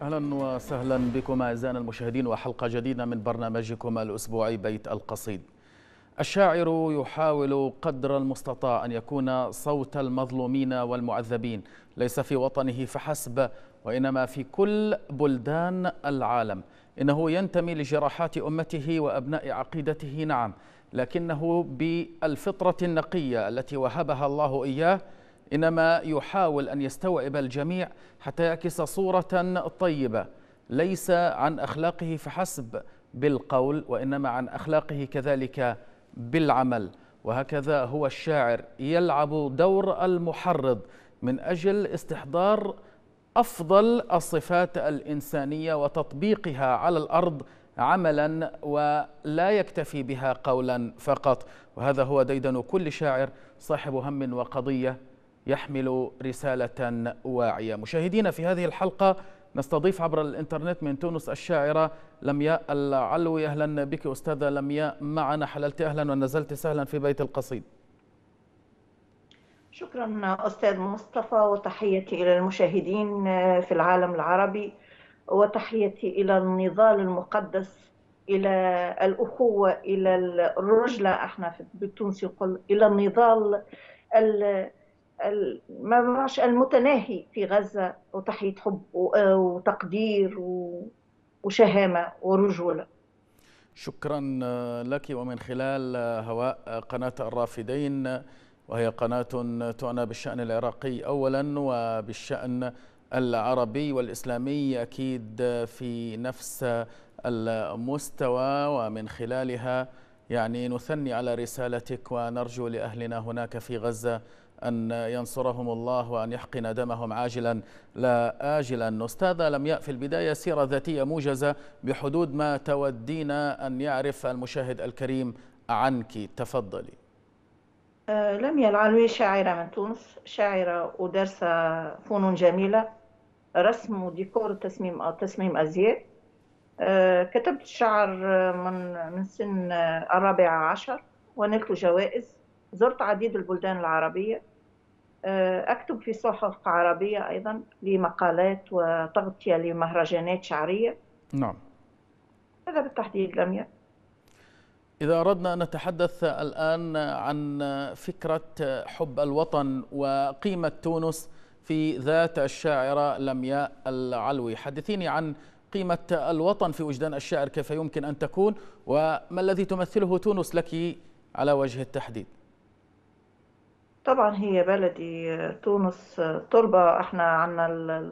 أهلا وسهلا بكم أعزائنا المشاهدين وحلقة جديدة من برنامجكم الأسبوعي بيت القصيد. الشاعر يحاول قدر المستطاع أن يكون صوت المظلومين والمعذبين، ليس في وطنه فحسب وإنما في كل بلدان العالم. إنه ينتمي لجراحات أمته وأبناء عقيدته، نعم، لكنه بالفطرة النقية التي وهبها الله إياه إنما يحاول أن يستوعب الجميع حتى يعكس صورة طيبة، ليس عن أخلاقه فحسب بالقول وإنما عن أخلاقه كذلك بالعمل. وهكذا هو الشاعر يلعب دور المحرض من أجل استحضار أفضل الصفات الإنسانية وتطبيقها على الأرض عملا، ولا يكتفي بها قولا فقط. وهذا هو ديدن كل شاعر صاحب هم وقضية يحمل رسالة واعية. مشاهدينا، في هذه الحلقة نستضيف عبر الإنترنت من تونس الشاعرة لمياء العلوي. أهلا بك أستاذة لمياء معنا، حللت أهلا ونزلت سهلا في بيت القصيد. شكرا أستاذ مصطفى، وتحيتي إلى المشاهدين في العالم العربي، وتحيتي إلى النضال المقدس، إلى الأخوة، إلى الرجلة. احنا بالتونسي نقول إلى النضال ما بعرفش المتناهي في غزة، وتحية حب وتقدير وشهامة ورجولة. شكرا لك. ومن خلال هواء قناة الرافدين، وهي قناة تعنى بالشأن العراقي أولا وبالشأن العربي والإسلامي أكيد في نفس المستوى، ومن خلالها يعني نثني على رسالتك ونرجو لأهلنا هناك في غزة أن ينصرهم الله وأن يحقن دمهم عاجلا لا آجلا. أستاذة لمياء، في البداية سيرة ذاتية موجزة بحدود ما تودين أن يعرف المشاهد الكريم عنك، تفضلي. لميا العلوي شاعرة من تونس، شاعرة ودارسة فنون جميلة، رسم وديكور تصميم أزياء. كتبت الشعر من سن الرابعة عشر، ونلت جوائز. زرت عديد البلدان العربية. أكتب في صحف عربية أيضا لمقالات وتغطية لمهرجانات شعرية. نعم. هذا بالتحديد لميا. إذا أردنا أن نتحدث الآن عن فكرة حب الوطن وقيمة تونس في ذات الشاعرة لمياء العلوي، حدثيني عن قيمة الوطن في وجدان الشاعر، كيف يمكن أن تكون، وما الذي تمثله تونس لك على وجه التحديد؟ طبعا هي بلدي، تونس تربة. احنا عنا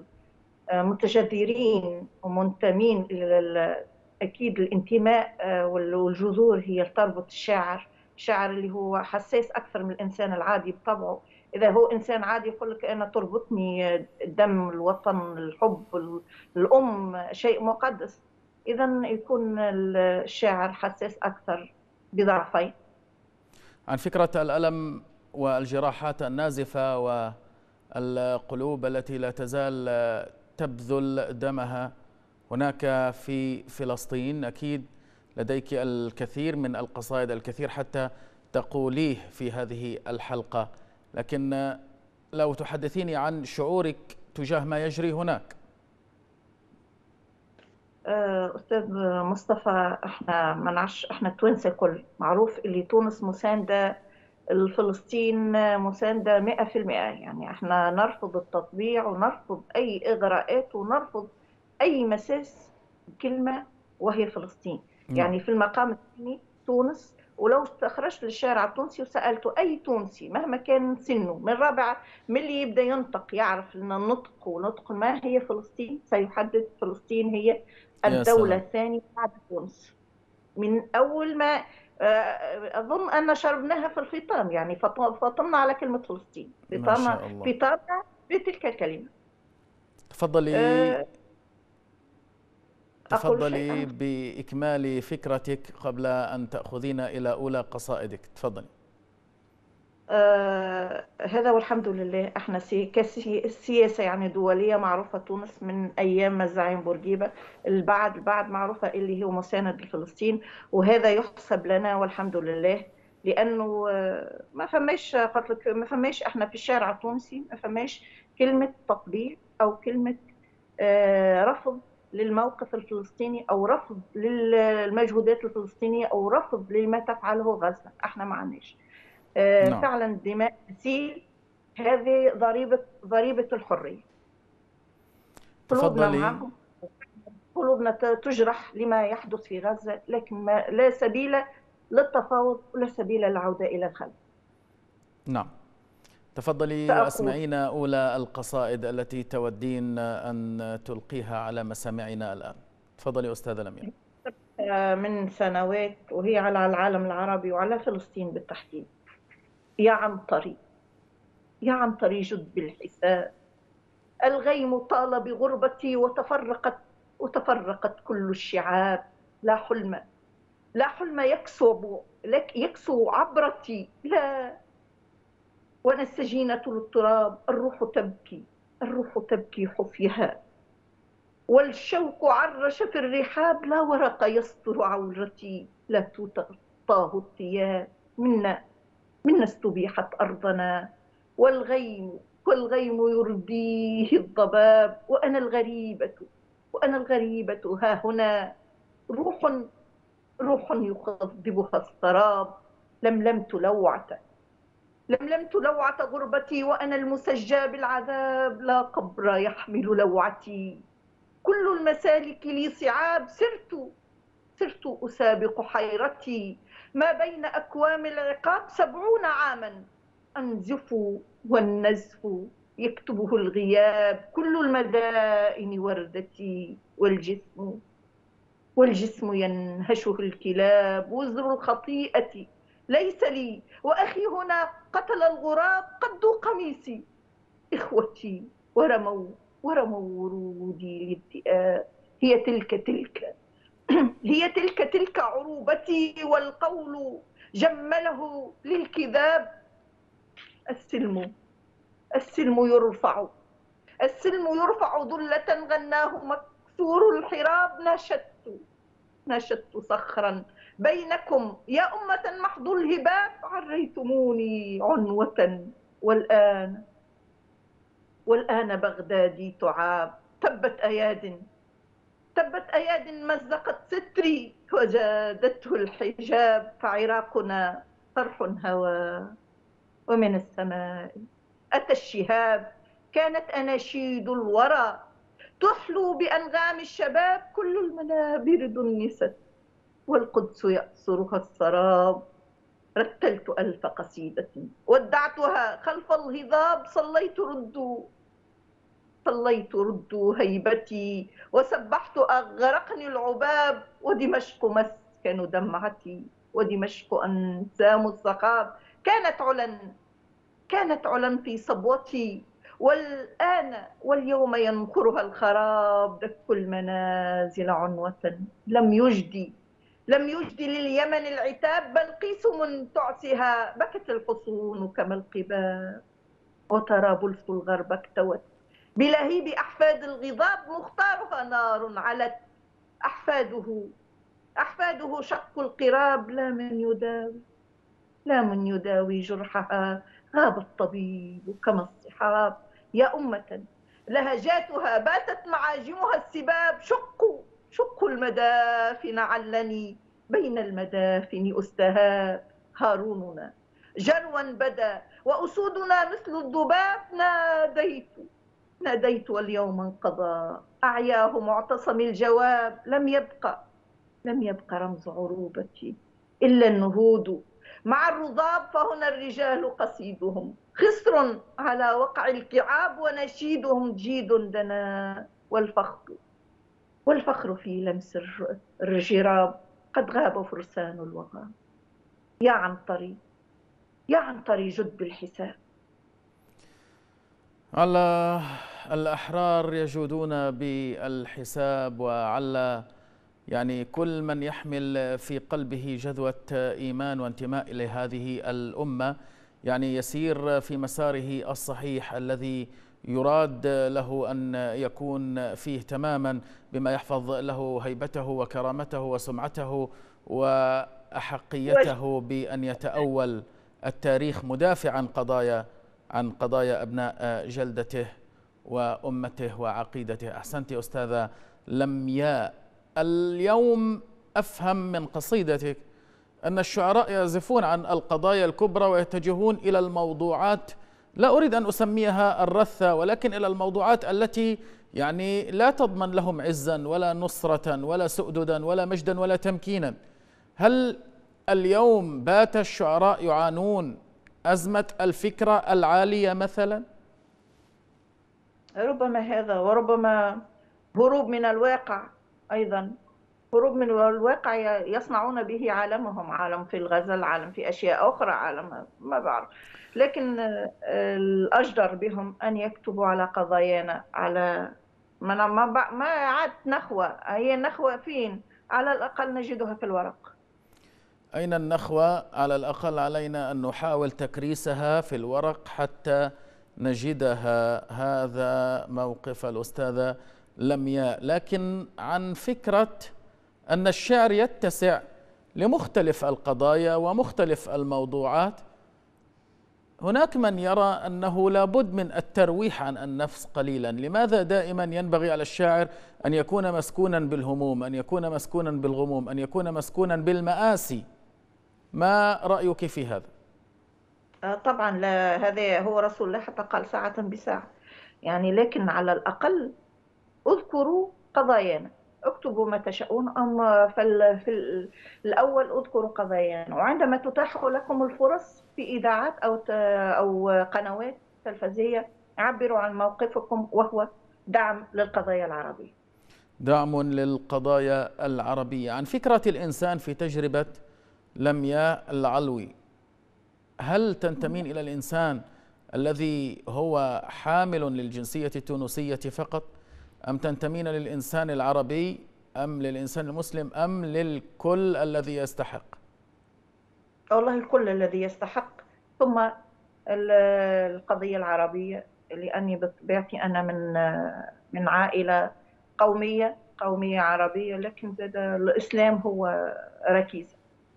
متجذرين ومنتمين إلى أكيد الانتماء، والجذور هي تربط الشاعر. الشاعر اللي هو حساس أكثر من الإنسان العادي بطبعه. إذا هو إنسان عادي يقول لك أنا تربطني الدم، الوطن، الحب، الأم شيء مقدس. إذا يكون الشاعر حساس أكثر بضعفين. عن فكرة الألم والجراحات النازفة والقلوب التي لا تزال تبذل دمها هناك في فلسطين، أكيد لديك الكثير من القصائد، الكثير حتى تقوليه في هذه الحلقة، لكن لو تحدثيني عن شعورك تجاه ما يجري هناك. أستاذ مصطفى، احنا ما نعرفش، احنا التوانسة كل معروف اللي تونس مساندة الفلسطين، مساندة 100%. يعني احنا نرفض التطبيع ونرفض أي إغراءات ونرفض أي مساس بكلمة وهي فلسطين. نعم. يعني في المقام الثاني تونس. ولو خرجت للشارع التونسي وسألته أي تونسي مهما كان سنه، من رابعة، من اللي يبدأ ينطق يعرف أن النطق ونطق ما هي فلسطين، سيحدد فلسطين هي يا الدولة سلام. الثانية بعد تونس. من أول ما أظن أن شربناها في الفطام، يعني فطمنا على كلمة فلسطين، ما فطمنا شاء الله. فطامنا بتلك الكلمة. تفضلي. آه، أقول تفضلي شيئا. بإكمال فكرتك قبل أن تأخذينا إلى أولى قصائدك، تفضلي. هذا والحمد لله. احنا كسياسة يعني دولية معروفة تونس من أيام الزعيم بورقيبة. البعد معروفة اللي هو مساند لفلسطين، وهذا يحسب لنا والحمد لله. لأنه ما فماش، قلت لك ما فماش، احنا في الشارع التونسي ما فماش كلمة تطبيع أو كلمة رفض للموقف الفلسطيني، أو رفض للمجهودات الفلسطينية، أو رفض لما تفعله غزة. احنا ما عناش. نعم. فعلا الدماء تسيل، هذه ضريبة الحرية. قلوبنا تفضلي. معهم، قلوبنا تجرح لما يحدث في غزة، لكن لا سبيل للتفاوض ولا سبيل للعودة إلى الخلف. نعم. تفضلي سأقول وأسمعينا أولى القصائد التي تودين أن تلقيها على مسامعنا الآن. تفضلي أستاذة لمياء. من سنوات، وهي على العالم العربي وعلى فلسطين بالتحديد. يا عنتري، يا عنتري جد بالحساب، الغيم طال بغربتي وتفرقت كل الشعاب. لا حلم، لا حلم يكسو عبرتي، لا. وانا السجينة للتراب، الروح تبكي، الروح تبكي حفيها، والشوق عرش في الرحاب، لا ورق يستر عورتي، لا تغطاه الثياب. منا استبيحت أرضنا، والغيم يرديه الضباب، وأنا الغريبة ها هنا، روح يخضبها السراب. لملمت لوعة غربتي، وأنا المسجى بالعذاب، لا قبر يحمل لوعتي، كل المسالك لي صعاب. صرت أسابق حيرتي ما بين أكوام العقاب، 70 عاما أنزف، والنزف يكتبه الغياب، كل المدائن وردتي، والجسم ينهشه الكلاب، وزر الخطيئة ليس لي، وأخي هنا قتل الغراب، قدوا قميصي إخوتي، ورموا ورودي للذئاب. هي تلك عروبتي، والقول جمله للكذاب. السلم يرفع، ذلة غناه مكسور الحراب. نشدت صخرا بينكم يا أمة محض الهباب، عريتموني عنوة، والآن بغدادي تعاب. تبت أياد مزقت ستري، وجادته الحجاب، فعراقنا طرح هوى، ومن السماء أتى الشهاب. كانت أناشيد الورى تحلو بأنغام الشباب، كل المنابر دنست، والقدس يأسرها السراب. رتلت ألف قصيدة ودعتها خلف الهضاب، صليت ردوا هيبتي، وسبحت أغرقني العباب. ودمشق مسكن دمعتي، ودمشق أنسام الصخاب. كانت علا في صبوتي، واليوم ينخرها الخراب. دك المنازل عنوة، لم يجدي لليمن العتاب. بلقيس من تعسها بكت الحصون كما القباب، وطرابلس الغرب اكتوت بلهيب أحفاد الغضاب. مختارها نار علت، أحفاده شق القراب. لا من يداوي جرحها، غاب الطبيب كما الصحاب. يا أمة لهجاتها باتت معاجمها السباب. شقوا المدافن علني بين المدافن أستهاب. هاروننا جروا بدا، وأسودنا مثل الذباب. ناديت واليوم انقضى، أعياه معتصم الجواب. لم يبق رمز عروبتي إلا النهود مع الرضاب، فهنا الرجال قصيدهم خسر على وقع الكعاب، ونشيدهم جيد دنا. والفخر في لمس الجراب، قد غاب فرسان الوغى. يا عنتري جد بالحساب. على الأحرار يجودون بالحساب، وعلى يعني كل من يحمل في قلبه جذوة إيمان وانتماء لهذه الأمة يعني يسير في مساره الصحيح الذي يراد له أن يكون فيه تماما، بما يحفظ له هيبته وكرامته وسمعته وأحقيته بأن يتأول التاريخ مدافعا عن قضايا أبناء جلدته وأمته وعقيدته. أحسنت أستاذة لمياء. اليوم أفهم من قصيدتك أن الشعراء يعزفون عن القضايا الكبرى ويتجهون إلى الموضوعات، لا أريد أن أسميها الرثة، ولكن إلى الموضوعات التي يعني لا تضمن لهم عزا ولا نصرة ولا سؤددا ولا مجدا ولا تمكينا. هل اليوم بات الشعراء يعانون أزمة الفكرة العالية مثلا؟ ربما هذا، وربما هروب من الواقع أيضا، هروب من الواقع يصنعون به عالمهم، عالم في الغزل، عالم في أشياء أخرى، عالم ما بعرف. لكن الأجدر بهم أن يكتبوا على قضايانا، على ما عاد نخوة. هي النخوة فين؟ على الأقل نجدها في الورق. أين النخوة؟ على الأقل علينا أن نحاول تكريسها في الورق حتى نجدها. هذا موقف الأستاذة لمياء. لكن عن فكرة أن الشعر يتسع لمختلف القضايا ومختلف الموضوعات، هناك من يرى أنه لابد من الترويح عن النفس قليلا. لماذا دائما ينبغي على الشاعر أن يكون مسكونا بالهموم، أن يكون مسكونا بالغموم، أن يكون مسكونا بالمآسي؟ ما رأيك في هذا؟ طبعا لا، هذا هو رسول الله حتى قال ساعة بساعة يعني. لكن على الأقل اذكروا قضايانا، اكتبوا ما تشاءون. في الأول اذكروا قضايانا، وعندما تتاح لكم الفرص في إذاعات أو قنوات تلفزية عبروا عن موقفكم، وهو دعم للقضايا العربية. دعم للقضايا العربية. عن فكرة الإنسان في تجربة لمياء العلوي، هل تنتمين إلى الإنسان الذي هو حامل للجنسية التونسية فقط، أم تنتمين للإنسان العربي، أم للإنسان المسلم، أم للكل الذي يستحق؟ والله الكل الذي يستحق، ثم القضية العربية، لأني بطبيعتي أنا من عائلة قومية عربية، لكن الإسلام هو ركيزة.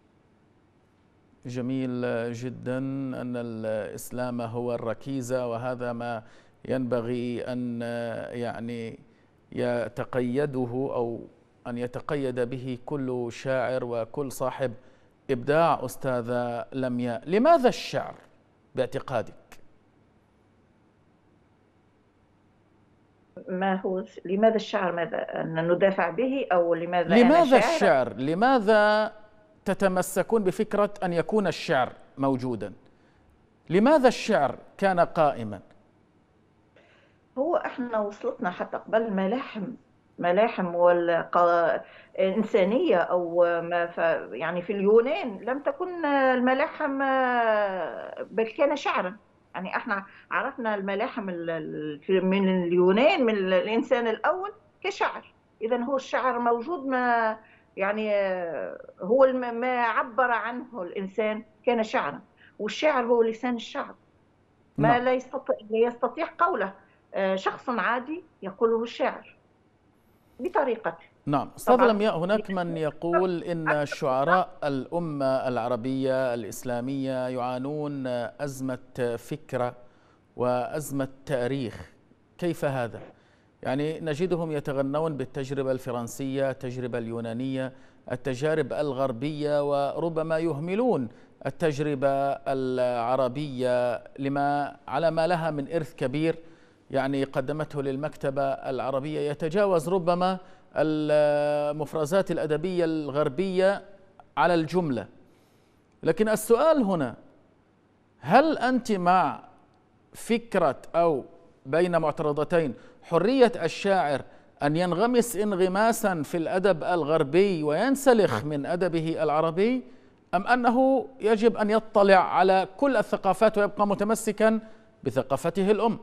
جميل جدا أن الإسلام هو الركيزة، وهذا ما ينبغي أن يعني يتقيده أو أن يتقيد به كل شاعر وكل صاحب إبداع. أستاذة لمياء، لماذا الشعر باعتقادك؟ ما هو لماذا الشعر؟ ماذا أن ندافع به، أو لماذا أنا لماذا شاعرة؟ الشعر؟ لماذا تتمسكون بفكرة أن يكون الشعر موجودا؟ لماذا الشعر كان قائما؟ هو احنا وصلتنا حتى قبل ملاحم إنسانية، أو ما يعني في اليونان لم تكن الملاحم بل كان شعرا. يعني احنا عرفنا الملاحم من اليونان، من الإنسان الأول كشعر. إذا هو الشعر موجود، ما يعني هو ما عبر عنه الإنسان كان شعرا، والشعر هو لسان الشعب. ما نعم. لا يستطيع قوله شخص عادي، يقوله الشاعر بطريقته. نعم. أستاذ طبعا لمياء، هناك من يقول إن شعراء الأمة العربية الإسلامية يعانون أزمة فكرة وأزمة تاريخ. كيف هذا؟ يعني نجدهم يتغنون بالتجربة الفرنسية، التجربة اليونانية، التجارب الغربية، وربما يهملون التجربة العربية على ما لها من إرث كبير يعني قدمته للمكتبة العربية، يتجاوز ربما المفرزات الأدبية الغربية على الجملة. لكن السؤال هنا، هل أنت مع فكرة أو بين معترضتين، حرية الشاعر أن ينغمس انغماسا في الأدب الغربي وينسلخ من أدبه العربي، أم أنه يجب أن يطلع على كل الثقافات ويبقى متمسكا بثقافته الأم؟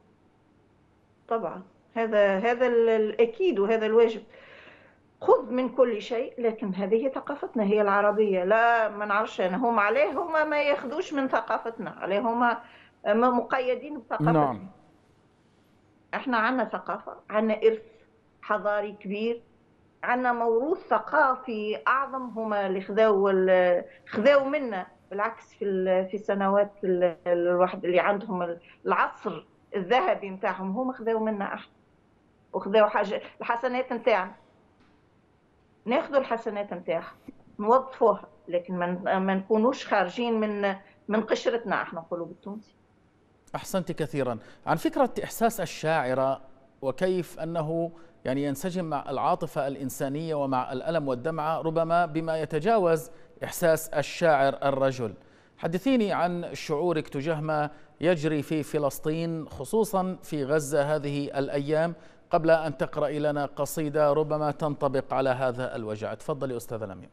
طبعا هذا الأكيد، وهذا الواجب. خذ من كل شيء، لكن هذه ثقافتنا هي العربية. لا ما نعرفش أنا، هم عليه هم ما ياخذوش من ثقافتنا، عليه هم مقيدين نعم. بثقافتهم. احنا عندنا ثقافة، عندنا إرث حضاري كبير، عندنا موروث ثقافي أعظم. هما اللي خذاو منا. بالعكس في السنوات الواحد اللي عندهم العصر الذهبي نتاعهم هم خذوا منا احنا، وخذوا حاجه الحسنات نتاعنا، ناخذوا الحسنات نتاعها نوظفوها، لكن ما نكونوش خارجين من قشرتنا احنا نقولوا بالتونسي. أحسنت كثيرا. عن فكرة إحساس الشاعرة وكيف أنه يعني ينسجم مع العاطفة الإنسانية ومع الألم والدمعة ربما بما يتجاوز إحساس الشاعر الرجل، حدثيني عن شعورك تجاه ما يجري في فلسطين خصوصا في غزة هذه الأيام، قبل أن تقرأي لنا قصيدة ربما تنطبق على هذا الوجع. تفضلي أستاذة لميا.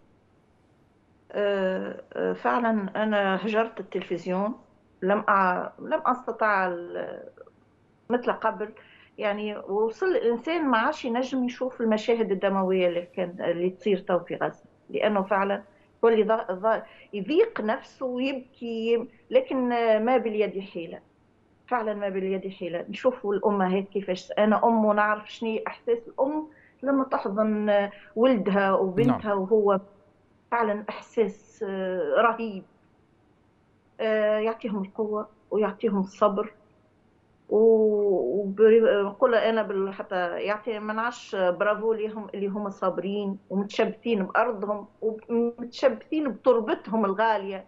فعلا أنا هجرت التلفزيون، لم أستطع مثل قبل، يعني وصل الإنسان ما عادش ينجم يشوف المشاهد الدموية اللي تصير تو في غزة، لأنه فعلا كل يضيق نفسه ويبكي، لكن ما باليد حيلة، فعلا ما باليد حيلة. نشوفوا الأمهات كيفاش، أنا أم ونعرف شنو إحساس الأم لما تحضن ولدها نعم. وبنتها، وهو فعلا إحساس رهيب. يعطيهم القوة ويعطيهم الصبر، ونقول أنا حتى يعطي منعش برافو ليهم اللي هم صابرين ومتشبثين بأرضهم ومتشبثين بتربتهم الغالية.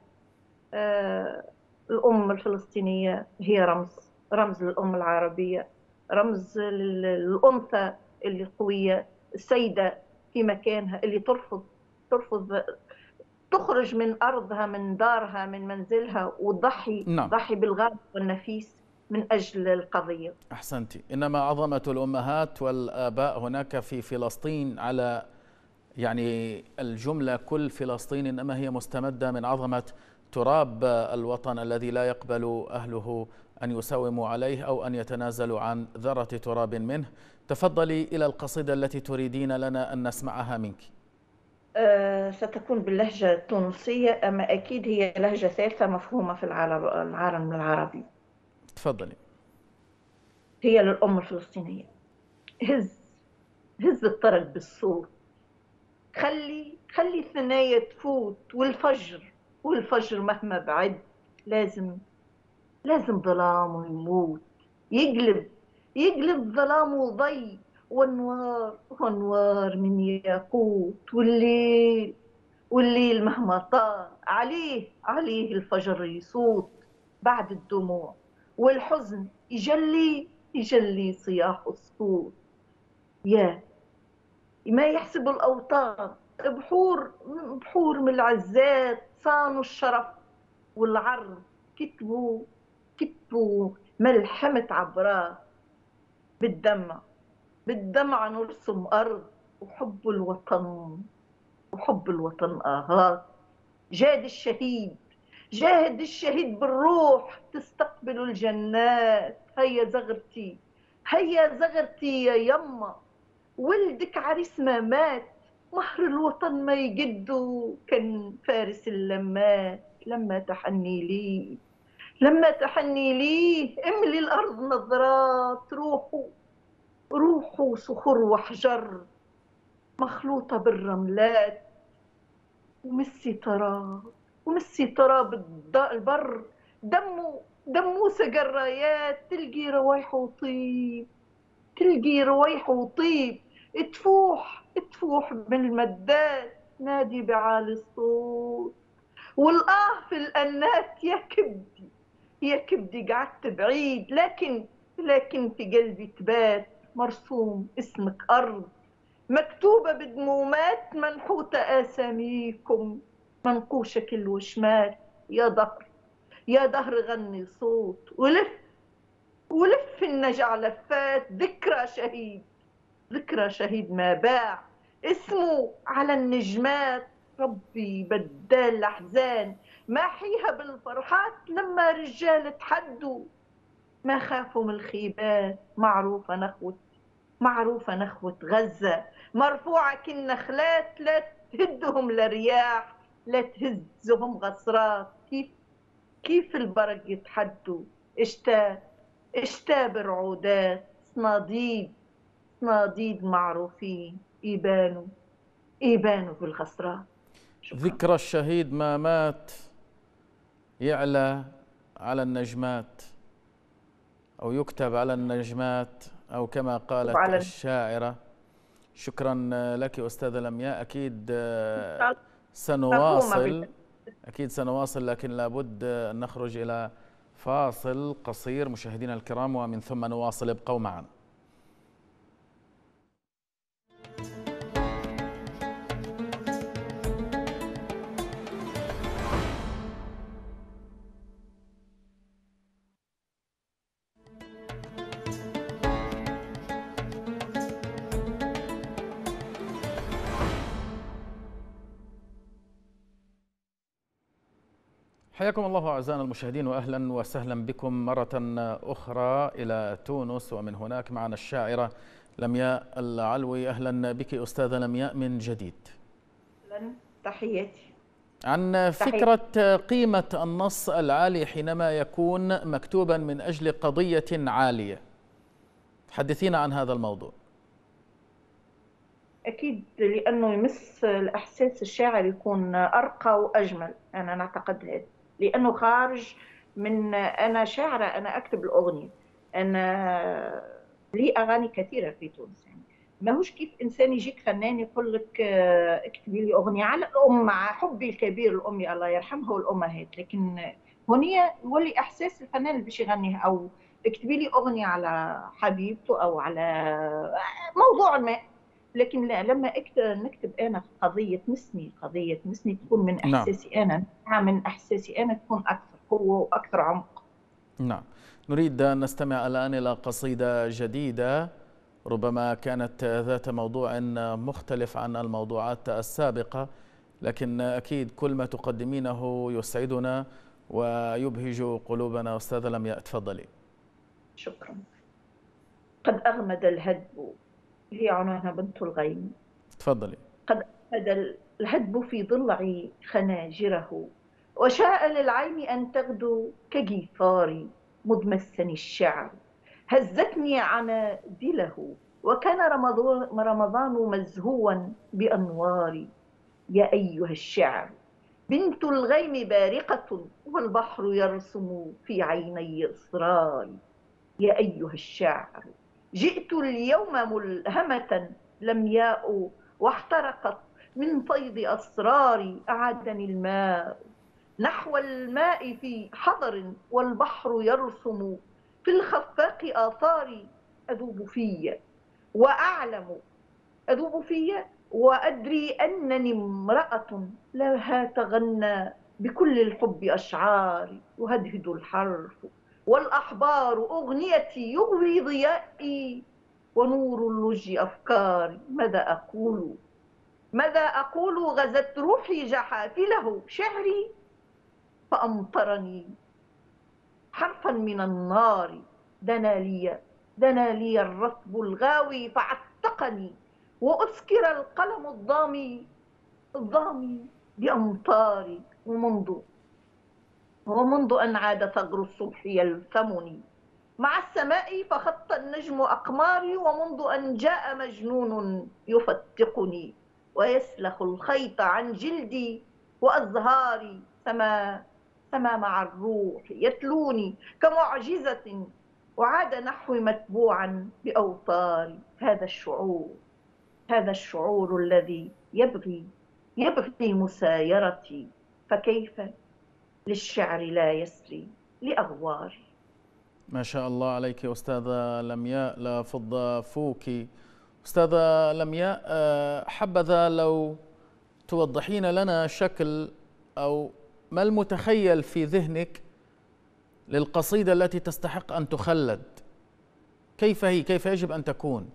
الأم الفلسطينية هي رمز للأم العربية، رمز للأنثى اللي قوية، السيدة في مكانها، اللي ترفض تخرج من أرضها، من دارها، من منزلها، وتضحي نعم. بالغالي والنفيس من أجل القضية. أحسنتي. إنما عظمة الأمهات والآباء هناك في فلسطين على يعني الجملة كل فلسطين، إنما هي مستمدة من عظمة تراب الوطن الذي لا يقبل أهله أن يساوموا عليه أو أن يتنازلوا عن ذرة تراب منه. تفضلي إلى القصيدة التي تريدين لنا أن نسمعها منك. ستكون باللهجة التونسية، أما أكيد هي لهجة ثالثة مفهومة في العالم العربي. تفضلي. هي للأم الفلسطينية. هز الطرق بالصوت، خلي الثنايا تفوت، والفجر مهما بعد لازم ظلام يموت، يقلب ظلام وضي، والنوار من ياقوت، والليل مهما طال عليه الفجر يصوت، بعد الدموع والحزن يجلي صياح الصوت. يا ما يحسب الأوطان بحور من العزات، صانوا الشرف والعرض، كتبوا ملحمة عبراه، بالدمع نرسم أرض، وحب الوطن آهات. جاهد الشهيد بالروح، تستقبل الجنات. هيا زغرتي يا يما، ولدك عريس ما مات، مهر الوطن ما يجده، كان فارس اللمات. لما تحني لي املي الأرض نظرات، روحوا صخور وحجر مخلوطة بالرملات، ومسي تراب البر، دمه سقى الرايات، تلقي روايح وطيب، تفوح من المدات، نادي بعالي الصوت، والآه في الأنات. يا كبدي قعدت بعيد، لكن في قلبي تبات، مرسوم اسمك أرض، مكتوبة بدمومات، منحوتة آساميكم، منقوشة كل وشمات. يا دهر غني صوت، ولف النجع لفات، ذكرى شهيد ما باع اسمه على النجمات. ربي بدال الأحزان ماحيها بالفرحات، لما رجال تحدوا ما خافوا من الخيبات. معروفة نخوة غزة، مرفوعة كالنخلات، لا تهدهم لرياح، لا تهزهم غصرات. كيف البرق يتحدوا، اشتا برعودات، صناديد معروفين، يبانوا بالغصرات. شكرا. ذكرى الشهيد ما مات، يعلى على النجمات. أو يكتب على النجمات أو كما قالت وعلى الشاعرة. شكرا لك أستاذة لمياء. مفهومة. أكيد سنواصل، لكن لابد أن نخرج إلى فاصل قصير مشاهدينا الكرام، ومن ثم نواصل. ابقوا معنا. حياكم الله أعزائنا المشاهدين، وأهلا وسهلا بكم مرة أخرى إلى تونس، ومن هناك معنا الشاعرة لمياء العلوي. أهلا بك أستاذة لمياء من جديد. أهلا، تحياتي. عن فكرة قيمة النص العالي حينما يكون مكتوبا من أجل قضية عالية، حدثينا عن هذا الموضوع. أكيد لأنه يمس الإحساس، الشاعر يكون أرقى وأجمل. أنا نعتقد هذا، لأنه خارج من أنا شاعرة، أنا أكتب الأغنية، أنا لي أغاني كثيرة في تونس. يعني ماهوش كيف إنسان يجيك فنان يقول لك اكتبي لي أغنية على الأم، مع حبي الكبير لأمي الله يرحمها والأمهات، لكن هنا يولي إحساس الفنان اللي باش يغنيها، أو اكتبي لي أغنية على حبيبته أو على موضوع ما. لكن لا، لما نكتب انا في قضيه تمسني تكون من نعم. احساسي انا، من احساسي انا، تكون اكثر قوه واكثر عمق. نعم. نريد أن نستمع الآن إلى قصيدة جديدة، ربما كانت ذات موضوع مختلف عن الموضوعات السابقة، لكن أكيد كل ما تقدمينه يسعدنا ويبهج قلوبنا. أستاذة لمياء تفضلي. شكرا. قد أغمد الهدب، هي عنوانها بنت الغيم. تفضلي. قد أغمد الهدب في ضلعي خناجره، وشاء للعين أن تغدو كجيفاري، مدمسني الشعر هزتني عنادله، وكان رمضان مزهوا بأنواري. يا أيها الشعر، بنت الغيم بارقة، والبحر يرسم في عيني إصراري. يا أيها الشاعر، جئت اليوم ملهمة لمياء، واحترقت من فيض أسراري. أعادني الماء نحو الماء في حضر، والبحر يرسم في الخفاق آثاري. أذوب في وأعلم، أذوب في وأدري أنني امرأة لها تغنى بكل الحب أشعاري. يهدهد الحرف والأحبار أغنيتي، يغوي ضيائي ونور اللج أفكاري. ماذا أقول غزت روحي جحافله، شعري فأمطرني حرفا من النار. دنا لي الرطب الغاوي فعتقني، وأسكر القلم الضامي بأمطاري. ومنذ أن عاد ثغر الصبح يلثمني مع السماء، فخط النجم أقماري. ومنذ أن جاء مجنون يفتقني، ويسلخ الخيط عن جلدي وأزهاري. سما مع الروح يتلوني كمعجزة، وعاد نحوي متبوعا بأوتاري. هذا الشعور الذي يبغي مسايرتي، فكيف للشعر لا يسري لأغواري. ما شاء الله عليك أستاذة لمياء، لا فض فوك. أستاذة لمياء، حبذا لو توضحين لنا شكل أو ما المتخيل في ذهنك للقصيدة التي تستحق أن تخلد. كيف هي؟ كيف يجب أن تكون؟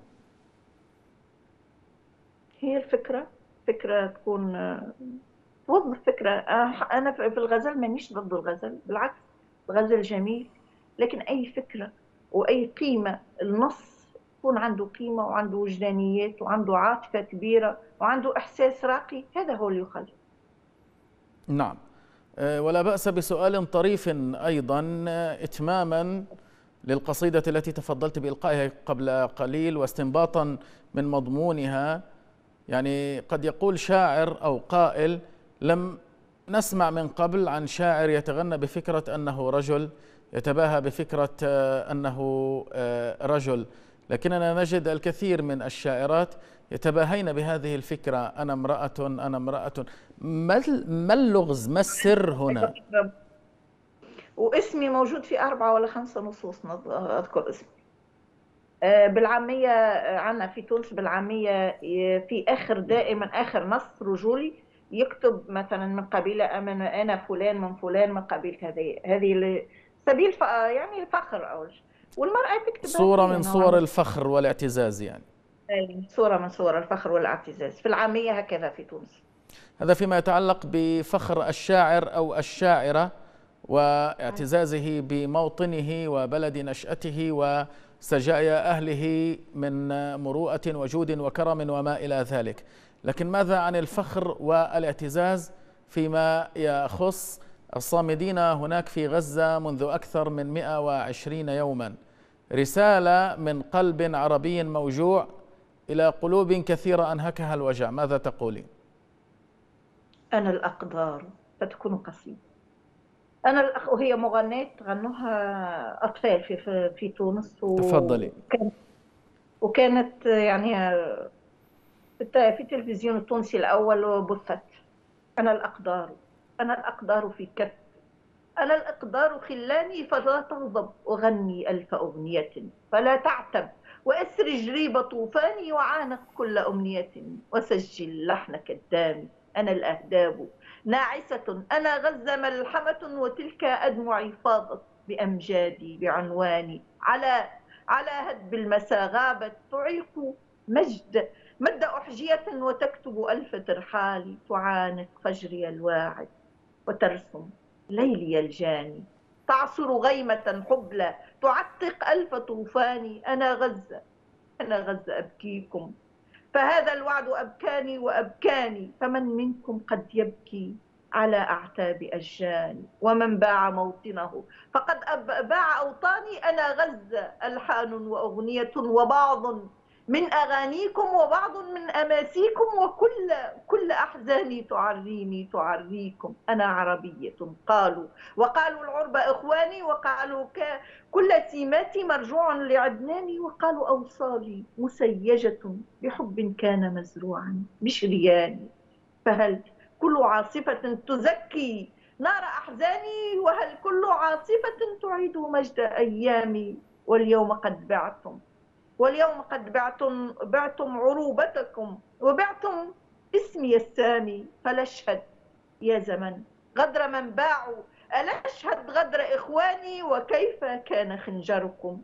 هي فكرة تكون توظف فكرة. أنا في الغزل مانيش ضد الغزل، بالعكس الغزل جميل، لكن أي فكرة وأي قيمة، النص يكون عنده قيمة وعنده وجدانيات وعنده عاطفة كبيرة وعنده إحساس راقي، هذا هو اللي يخلد. نعم. ولا بأس بسؤال طريف أيضا إتماما للقصيدة التي تفضلت بإلقائها قبل قليل، واستنباطا من مضمونها. يعني قد يقول شاعر أو قائل: لم نسمع من قبل عن شاعر يتغنى بفكرة أنه رجل يتباهى بفكرة أنه رجل، لكننا نجد الكثير من الشاعرات يتباهين بهذه الفكرة: أنا امرأة أنا امرأة. ما اللغز، ما السر هنا؟ واسمي موجود في 4 ولا 5 نصوص، أذكر اسمي. بالعامية عنا في تونس، بالعامية في آخر دائما آخر نص رجولي يكتب مثلا من قبيلة أنا فلان من فلان من قبيلة هذه سبيل يعني الفخر، أو والمرأة تكتب صورة هكذا من نوعا صور ما. الفخر والاعتزاز يعني. صورة من صور الفخر والاعتزاز في العامية هكذا في تونس. هذا فيما يتعلق بفخر الشاعر أو الشاعرة واعتزازه بموطنه وبلد نشأته وسجايا أهله من مروءة وجود وكرم وما إلى ذلك. لكن ماذا عن الفخر والاعتزاز فيما يخص الصامدين هناك في غزة منذ أكثر من 120 يوما؟ رسالة من قلب عربي موجوع إلى قلوب كثيرة أنهكها الوجع، ماذا تقولين؟ أنا الأقدار فتكون قصيدة. وهي مغناة غنوها أطفال في تونس، تفضلي. وكانت يعني في التلفزيون التونسي الأول وبثت. أنا الأقدار، أنا الأقدار في كف، أنا الأقدار خلاني فلا تغضب، أغني ألف أغنية فلا تعتب، وأسرج ريب طوفاني وعانق كل أمنية، وسجل لحنك الدامي. أنا الأهداب ناعسة، أنا غزة ملحمة، وتلك أدمعي فاضت بأمجادي بعنواني. على هدب المسا غابت تعيق مد أحجية، وتكتب ألف ترحال، تعانق فجري الواعد وترسم ليلي الجاني، تعصر غيمة حبلى تعتق ألف طوفان. أنا غزة، أنا غزة أبكيكم، فهذا الوعد أبكاني وأبكاني، فمن منكم قد يبكي على أعتاب أشجاني، ومن باع موطنه فقد باع أوطاني. أنا غزة ألحان وأغنية، وبعض من أغانيكم وبعض من أماسيكم، كل أحزاني تعريني تعريكم. أنا عربية وقالوا العرب إخواني، وقالوا كل سيماتي مرجوع لعدناني، وقالوا أوصالي مسيجة بحب كان مزروعا بشرياني. فهل كل عاصفة تزكي نار أحزاني، وهل كل عاصفة تعيد مجد أيامي؟ واليوم قد بعتم عروبتكم، وبعتم اسمي السامي. فلا اشهد يا زمن غدر من باعوا، ألا أشهد غدر إخواني، وكيف كان خنجركم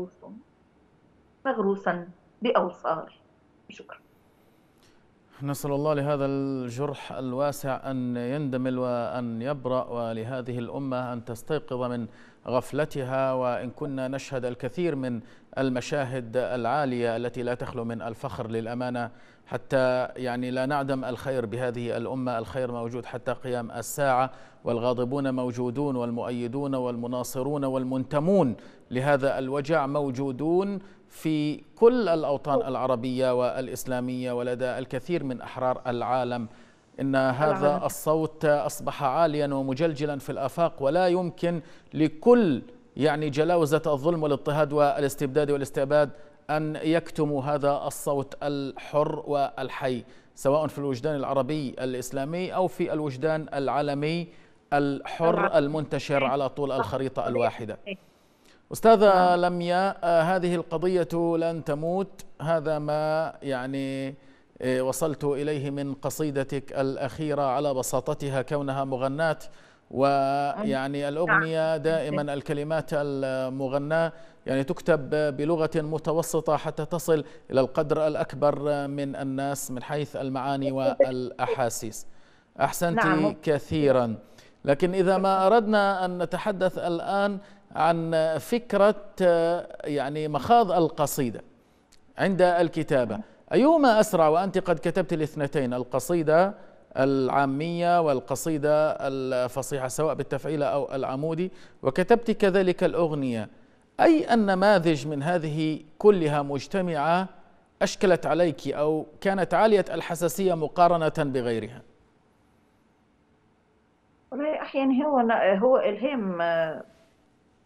مغروسا بأوصار. شكرا. نسأل الله لهذا الجرح الواسع أن يندمل وأن يبرأ، ولهذه الأمة أن تستيقظ من غفلتها. وإن كنا نشهد الكثير من المشاهد العالية التي لا تخلو من الفخر للأمانة، حتى يعني لا نعدم الخير بهذه الأمة، الخير موجود حتى قيام الساعة، والغاضبون موجودون، والمؤيدون والمناصرون والمنتمون لهذا الوجع موجودون في كل الأوطان العربية والإسلامية ولدى الكثير من أحرار العالم. إن هذا الصوت أصبح عاليا ومجلجلا في الآفاق، ولا يمكن لكل يعني جلاوزة الظلم والاضطهاد والاستبداد والاستعباد أن يكتموا هذا الصوت الحر والحي، سواء في الوجدان العربي الإسلامي أو في الوجدان العالمي الحر المنتشر على طول الخريطة الواحدة. أستاذة لمياء، هذه القضية لن تموت، هذا ما يعني وصلت إليه من قصيدتك الأخيرة على بساطتها كونها مغناة. ويعني الأغنية دائما الكلمات المغناة يعني تكتب بلغة متوسطة حتى تصل إلى القدر الأكبر من الناس من حيث المعاني والأحاسيس. أحسنت كثيرا. لكن إذا ما أردنا أن نتحدث الآن عن فكرة يعني مخاض القصيدة عند الكتابة، أيهما أسرع؟ وأنت قد كتبت الاثنتين، القصيدة العامية والقصيدة الفصيحة سواء بالتفعيلة أو العمودي، وكتبت كذلك الأغنية. أي النماذج من هذه كلها مجتمعة أشكلت عليك أو كانت عالية الحساسية مقارنة بغيرها؟ والله أحيانا هو إلهام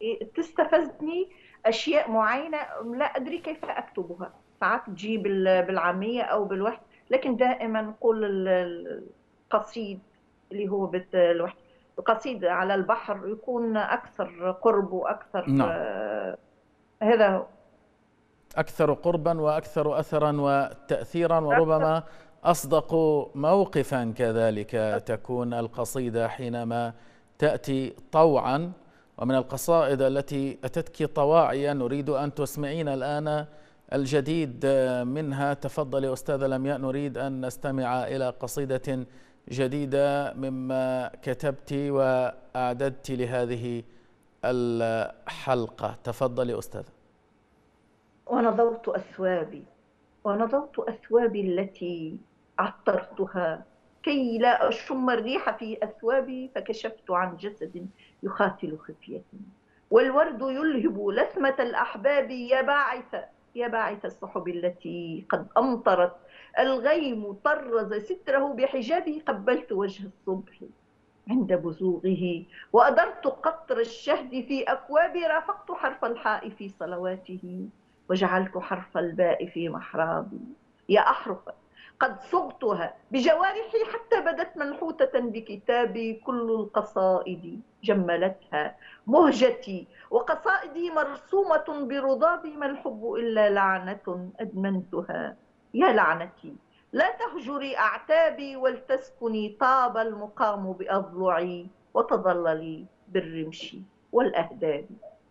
تستفزني أشياء معينة لا أدري كيف أكتبها. ساعات تجي بالعامية أو بالوحد، لكن دائما نقول القصيد اللي هو الوحد، القصيد على البحر يكون أكثر قرب وأكثر نعم، هذا هو. أكثر قربا وأكثر أثرا وتأثيرا، أكثر وربما أصدق موقفا كذلك تكون القصيدة حينما تأتي طوعا. ومن القصائد التي أتتك طواعية نريد أن تسمعين الآن الجديد منها. تفضلي أستاذة لمياء، نريد أن نستمع إلى قصيدة جديدة مما كتبت وأعددت لهذه الحلقة. تفضلي أستاذة. ونظرت أثوابي، ونظرت أثوابي التي عطرتها كي لا أشم الريح في أثوابي، فكشفت عن جسد يقاتل خفية، والورد يلهب لثمة الأحباب. يا باعث السحب التي قد أمطرت، الغيم طرز ستره بحجابي. قبلت وجه الصبح عند بزوغه، وأدرت قطر الشهد في أكوابي. رافقت حرف الحاء في صلواته، وجعلت حرف الباء في محرابي. يا أحرفا قد صغتها بجوارحي حتى بدت منحوتة بكتابي. كل القصائد جملتها مهجتي، وقصائدي مرسومة برضابي. ما الحب إلا لعنة أدمنتها. يا لعنتي لا تهجري أعتابي، ولتسكني طاب المقام بأضلعي، وتظللي بالرمش والأهداب.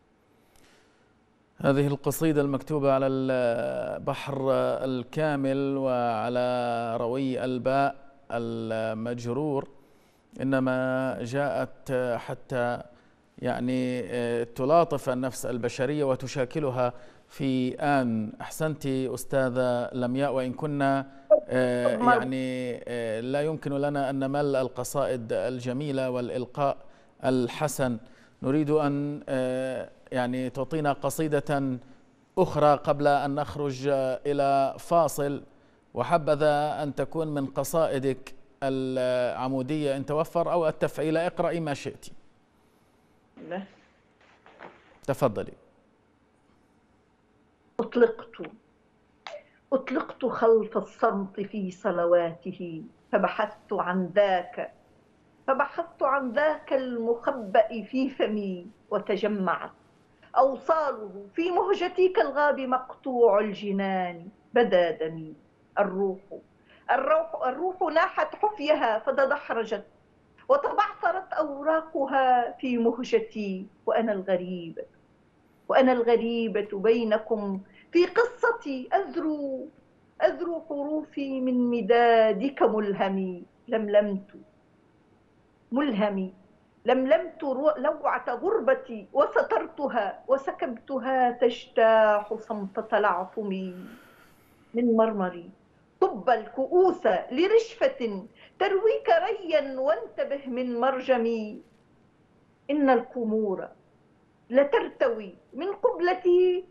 هذه القصيدة المكتوبة على البحر الكامل وعلى روي الباء المجرور، إنما جاءت حتى يعني تلاطف النفس البشرية وتشاكلها في آن. أحسنت أستاذة لمياء، وإن كنا يعني لا يمكن لنا أن نمل القصائد الجميلة والإلقاء الحسن. نريد أن يعني تعطينا قصيدة أخرى قبل أن نخرج إلى فاصل، وحبذا أن تكون من قصائدك العمودية إن توفر، أو التفعيلة. اقرأي ما شئت. لا. تفضلي. أطلقت خلف الصمت في صلواته، فبحثت عن ذاك المخبأ في فمي. وتجمعت أوصاله في مهجتي كالغاب مقطوع الجنان. بدا دمي. الروح الروح ناحت حفيها فتدحرجت، وتبعثرت أوراقها في مهجتي. وأنا الغريبة بينكم في قصتي. أذرو حروفي من مدادك ملهمي. لملمت لوعة غربتي، وسترتها وسكبتها تجتاح صمت تلعثمي. من مرمري طب الكؤوس لرشفة ترويك ريا، وانتبه من مرجمي. إن الخمور لترتوي من قبلتي،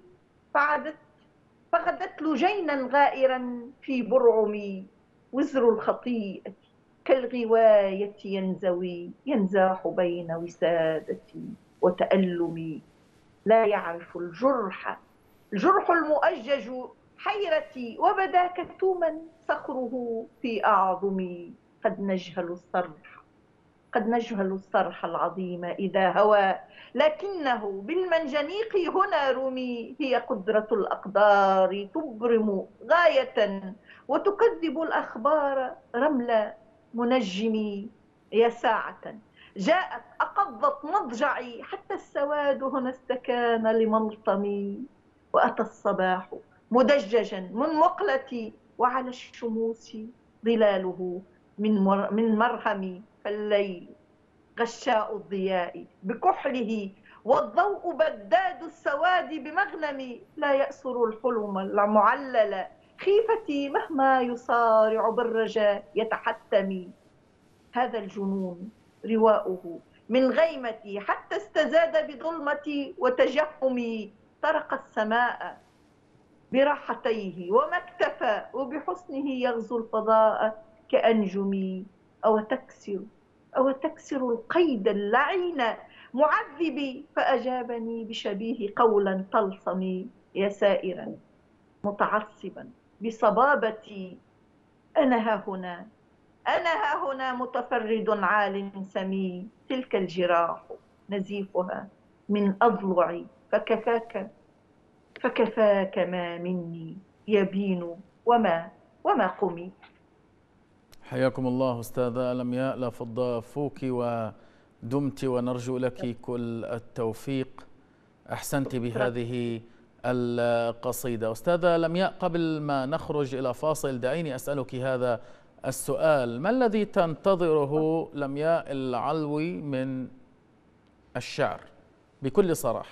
فغدت لجينا غائرا في برعمي. وزر الخطيئة كالغواية ينزاح بين وسادتي وتألمي. لا يعرف الجرح المؤجج حيرتي، وبدا كتوما صخره في أعظمي. قد نجهل الصرح العظيم إذا هوى، لكنه بالمنجنيق هنا رمي. هي قدرة الأقدار تبرم غاية، وتكذب الأخبار رمل منجمي. يا ساعة جاءت أقضت مضجعي، حتى السواد هنا استكان لملطمي. وأتى الصباح مدججا من مقلتي، وعلى الشموس ظلاله من مرهمي. فالليل غشاء الضياء بكحله، والضوء بداد السواد بمغنمي. لا يأسر الحلم المعلل خيفتي، مهما يصارع بالرجاء يتحتمي. هذا الجنون رواؤه من غيمتي، حتى استزاد بظلمتي وتجهمي. طرق السماء براحتيه وما اكتفى، وبحسنه يغزو الفضاء كأنجمي. أو تكسر القيد اللعين معذبي فأجابني بشبيه قولا طلسمي، يا سائرا متعصبا بصبابتي، أنا ها هنا، أنا ها هنا متفرد عال سمي، تلك الجراح نزيفها من أضلعي، فكفاك ما مني يبين، وما قمي. حياكم الله أستاذة لمياء، لا فض فوك ودمت، ونرجو لك كل التوفيق. أحسنت شكرا. بهذه القصيدة. أستاذة لمياء، قبل ما نخرج إلى فاصل دعيني أسألك هذا السؤال: ما الذي تنتظره لمياء العلوي من الشعر بكل صراحة؟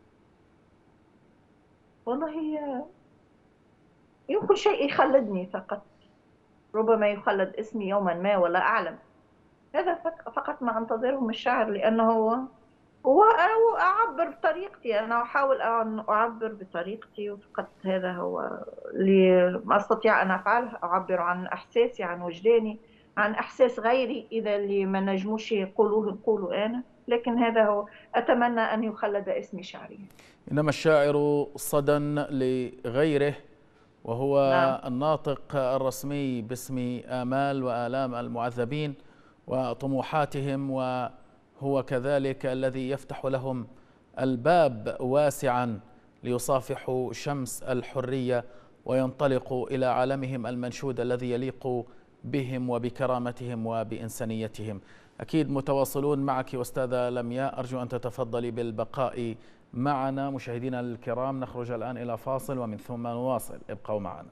والله يمكن شيء يخلدني فقط، ربما يخلد اسمي يوما ما ولا أعلم. هذا فقط ما أنتظره من الشعر، لأنه هو أنا أعبر بطريقتي، أنا أحاول أن أعبر بطريقتي، وفقط هذا هو اللي ما أستطيع أن أفعله. أعبر عن إحساسي، عن وجداني، عن إحساس غيري. إذا اللي ما نجموش يقولوه نقوله أنا، لكن هذا هو. أتمنى أن يخلد اسمي شعريا. إنما الشاعر صدى لغيره، وهو نعم. الناطق الرسمي باسم آمال وآلام المعذبين وطموحاتهم، وهو كذلك الذي يفتح لهم الباب واسعا ليصافحوا شمس الحرية وينطلقوا إلى عالمهم المنشود الذي يليق بهم وبكرامتهم وبإنسانيتهم. أكيد متواصلون معك أستاذة لمياء، أرجو أن تتفضلي بالبقاء معنا. مشاهدينا الكرام، نخرج الآن إلى فاصل ومن ثم نواصل، ابقوا معنا.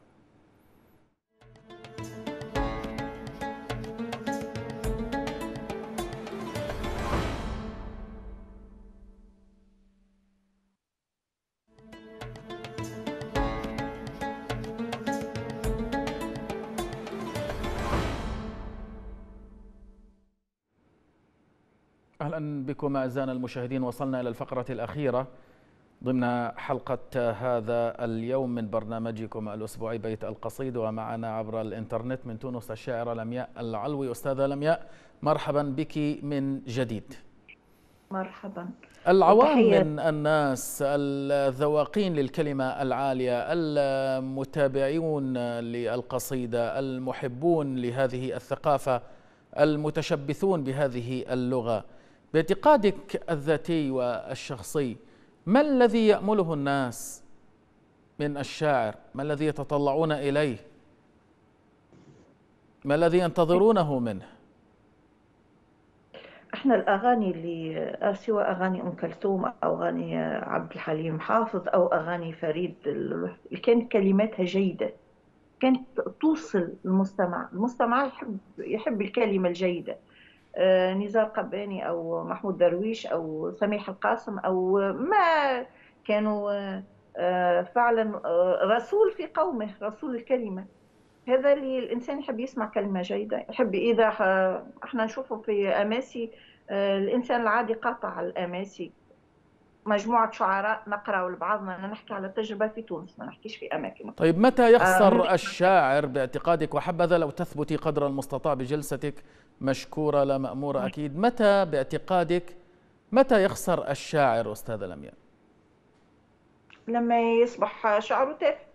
أهلا بكم أعزائنا المشاهدين، وصلنا إلى الفقرة الأخيرة ضمن حلقة هذا اليوم من برنامجكم الأسبوعي بيت القصيد، ومعنا عبر الإنترنت من تونس الشاعرة لمياء العلوي. أستاذة لمياء، مرحبا بك من جديد. مرحبا. العوام وتحية. من الناس، الذواقين للكلمة العالية، المتابعون للقصيدة، المحبون لهذه الثقافة، المتشبثون بهذه اللغة، باعتقادك الذاتي والشخصي، ما الذي يأمله الناس من الشاعر؟ ما الذي يتطلعون إليه؟ ما الذي ينتظرونه منه؟ احنا الاغاني اللي سواء اغاني ام كلثوم او اغاني عبد الحليم حافظ او اغاني فريد اللي كانت كلماتها جيده، كانت توصل للمستمع. المستمع يحب الكلمه الجيده. نزار قباني او محمود درويش او سميح القاسم او ما كانوا فعلا رسول في قومه، رسول الكلمه. هذا اللي الإنسان يحب يسمع كلمة جيدة، يحب. إذا احنا نشوفه في أماسي، الإنسان العادي قاطع الأماسي، مجموعة شعراء نقرأ لبعضنا. أنا نحكي على تجربة في تونس، ما نحكيش في أماكن أخرى. طيب، متى يخسر الشاعر باعتقادك، وحبذا لو تثبتي قدر المستطاع بجلستك مشكورة لا مأمورة أكيد، متى باعتقادك متى يخسر الشاعر أستاذة لمياء؟ لما يصبح شعره تافه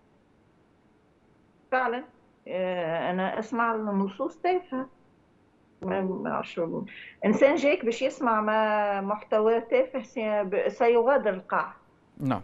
فعلا. أنا أسمع النصوص تافهة. ما أعرفش شو. إنسان جايك باش يسمع ما محتوى تافه سيغادر القاعة. نعم.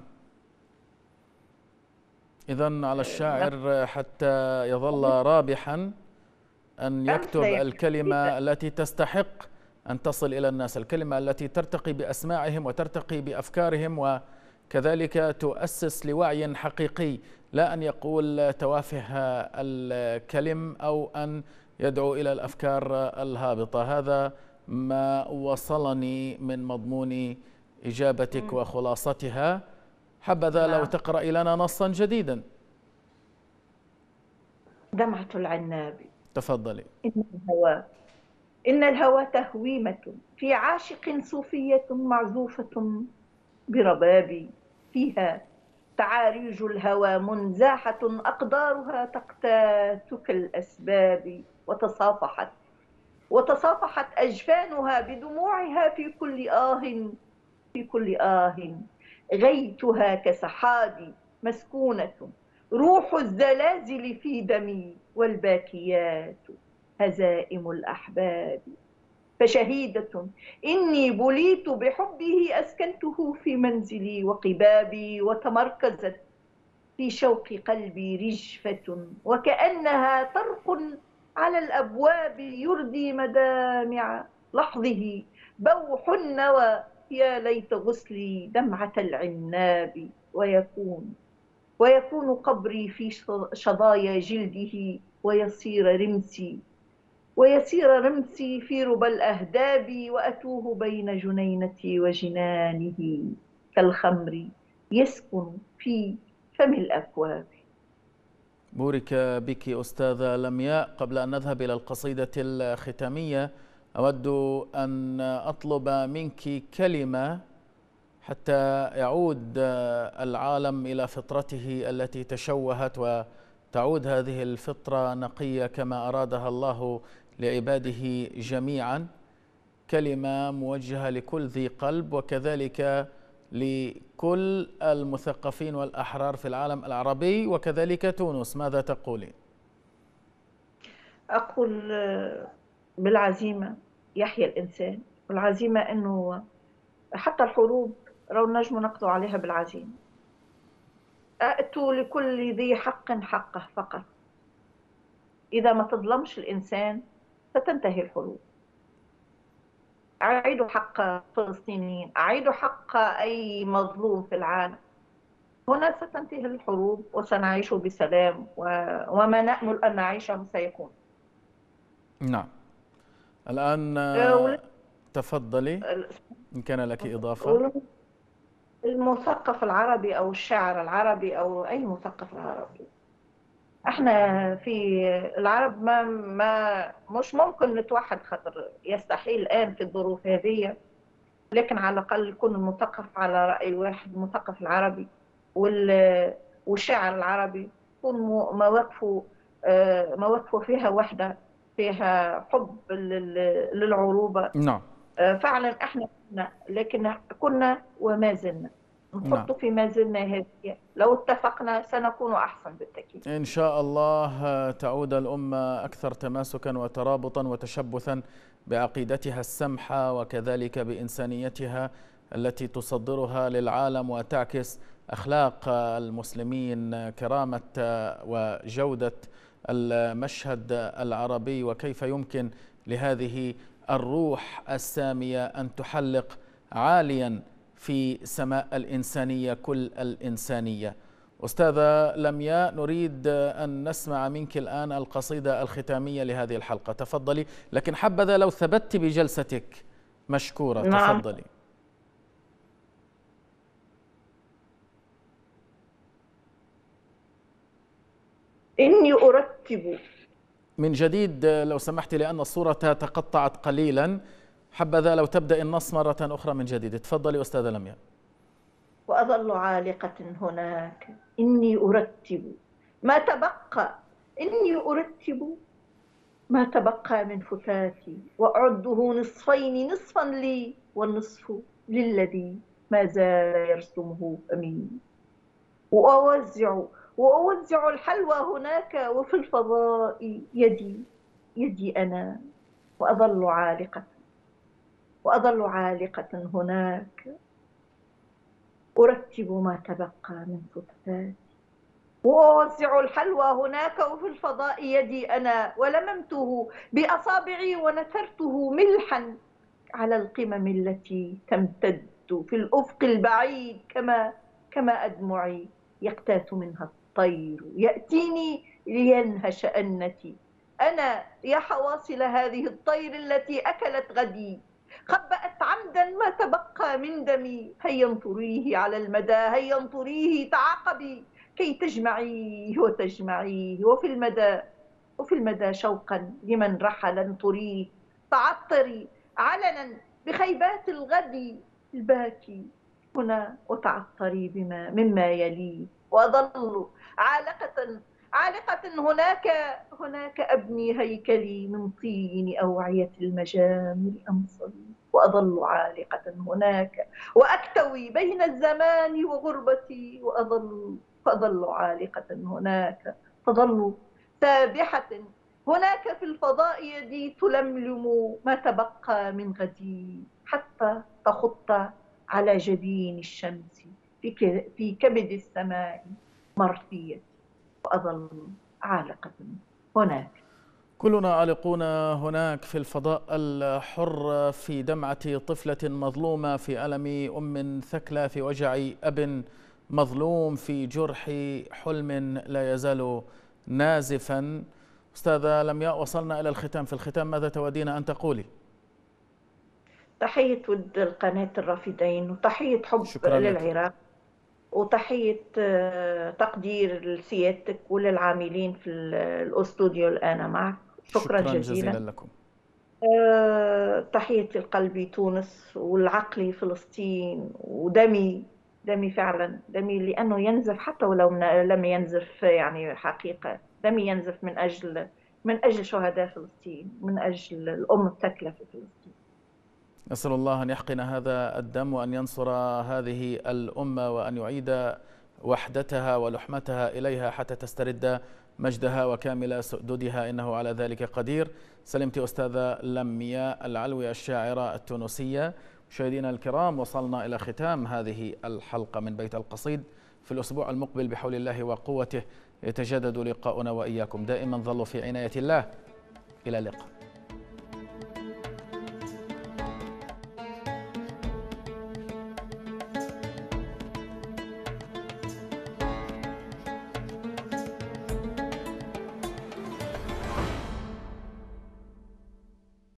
إذن على الشاعر حتى يظل رابحا أن يكتب الكلمة التي تستحق أن تصل إلى الناس، الكلمة التي ترتقي بأسماعهم وترتقي بأفكارهم، وكذلك تؤسس لوعي حقيقي، لا أن يقول توافه الكلم أو أن يدعو إلى الأفكار الهابطة. هذا ما وصلني من مضمون إجابتك وخلاصتها. حبذا لو تقرأي لنا نصا جديدا. دمعة العناب. تفضلي. إن الهوى تهويمة في عاشق، صوفية معزوفة برباب، فيها تعاريج الهوى منزاحة، أقدارها تقتات كالأسباب، وتصافحت وتصافحت أجفانها بدموعها في كل غيتها كسحابي مسكونة، روح الزلازل في دمي، والباكيات هزائم الأحباب. فشهيدة إني بليت بحبه أسكنته في منزلي وقبابي، وتمركزت في شوق قلبي رجفة، وكأنها طرق على الأبواب يردي مدامع لحظه بوح النوى. يا ليت غسلي دمعة العناب، ويكون قبري في شظايا جلده، ويصير رمسي في ربى الأهداب، وأتوه بين جنينتي وجنانه كالخمر يسكن في فم الأكواب. بورك بك أستاذة لمياء. قبل أن نذهب إلى القصيدة الختامية، أود أن أطلب منك كلمة حتى يعود العالم إلى فطرته التي تشوهت، وتعود هذه الفطرة نقية كما أرادها الله لعباده جميعا. كلمة موجهة لكل ذي قلب، وكذلك لكل المثقفين والأحرار في العالم العربي وكذلك تونس. ماذا تقولين؟ أقول بالعزيمة يحيى الإنسان، والعزيمة أنه حتى الحروب لو نجم نقضوا عليها بالعزيمة. أأتوا لكل ذي حق حقه فقط. إذا ما تظلمش الإنسان ستنتهي الحروب. أعيدوا حق الفلسطينيين، أعيدوا حق أي مظلوم في العالم، هنا ستنتهي الحروب وسنعيش بسلام، وما نأمل أن نعيشه سيكون. نعم. الآن تفضلي إن كان لك إضافة. المثقف العربي أو الشاعر العربي أو أي مثقف عربي، احنا في العرب ما مش ممكن نتوحد، خاطر يستحيل الآن في الظروف هذه، لكن على الأقل يكون المثقف على رأي واحد، المثقف العربي والشاعر العربي يكون مواقفه فيها وحدة، فيها حب للعروبة. نعم. فعلا احنا كنا وما زلنا نعم. نحط في ما زلنا هذه، لو اتفقنا سنكون أحسن بالتأكيد. إن شاء الله تعود الأمة أكثر تماسكا وترابطا وتشبثا بعقيدتها السمحة، وكذلك بإنسانيتها التي تصدرها للعالم وتعكس أخلاق المسلمين، كرامة وجودة المشهد العربي، وكيف يمكن لهذه الروح السامية أن تحلق عاليا في سماء الإنسانية كل الإنسانية. أستاذة لمياء، نريد أن نسمع منك الآن القصيدة الختامية لهذه الحلقة. تفضلي، لكن حبذا لو ثبت بجلستك مشكورة. نعم. تفضلي. إني أرتب من جديد لو سمحت، لأن الصورة تقطعت قليلا. حبذا لو تبدأ النص مرة أخرى من جديد. تفضلي أستاذة لمياء. وأظل عالقة هناك. إني أرتب ما تبقى، إني أرتب ما تبقى من فتاتي، وأعده نصفين، نصفا لي والنصف للذي ما زال يرسمه فمي. وأوزع الحلوى هناك، وفي الفضاء يدي أنا، وأظل عالقة هناك. أرتب ما تبقى من فتاتي، وأوزع الحلوى هناك، وفي الفضاء يدي أنا، ولممته بأصابعي ونثرته ملحا على القمم التي تمتد في الأفق البعيد، كما أدمعي يقتات منها الطير يأتيني لينهش أنتي. أنا يا حواصل هذه الطير التي أكلت غدي، خبأت عمدا ما تبقى من دمي. هيا انطريه على المدى، هيا انطريه، تعاقبي كي تجمعيه وتجمعيه. وفي المدى شوقا لمن رحل انطريه، تعطري علنا بخيبات الغد الباكي هنا، وتعطري مما يليه. وأظل عالقة عالقة هناك أبني هيكلي من طين أوعية المجامر أنصلي وأظل عالقة هناك، وأكتوي بين الزمان وغربتي فأظل عالقة هناك، تظل سابحة هناك في الفضاء، يدي تلملم ما تبقى من غدي حتى تخط على جبين الشمس في كبد السماء مرثية، وأظل عالقة هناك. كلنا عالقون هناك في الفضاء الحر، في دمعة طفلة مظلومة، في ألم أم ثكلى، في وجع أب مظلوم، في جرح حلم لا يزال نازفا. أستاذة لمياء، وصلنا إلى الختام. في الختام ماذا تودين أن تقولي؟ تحية ود القناة الرافدين، وتحية حب شكرا لك. للعراق، وتحية تقدير لسيادتك وللعاملين في الأستوديو الآن معك. شكرا شكرا جزيلا. جزيلا لكم. تحيتي لقلبي تونس والعقلي فلسطين، دمي فعلا دمي، لأنه ينزف حتى ولو لم ينزف يعني حقيقة، دمي ينزف من أجل شهداء فلسطين، من أجل الأم الثكلة في فلسطين. نسأل الله أن يحقن هذا الدم وأن ينصر هذه الأمة وأن يعيد وحدتها ولحمتها إليها حتى تسترد مجدها وكامل سؤددها، إنه على ذلك قدير. سلمت أستاذة لمياء العلوي الشاعرة التونسية. مشاهدينا الكرام، وصلنا إلى ختام هذه الحلقة من بيت القصيد. في الأسبوع المقبل بحول الله وقوته يتجدد لقاؤنا وإياكم. دائما ظلوا في عناية الله. إلى اللقاء.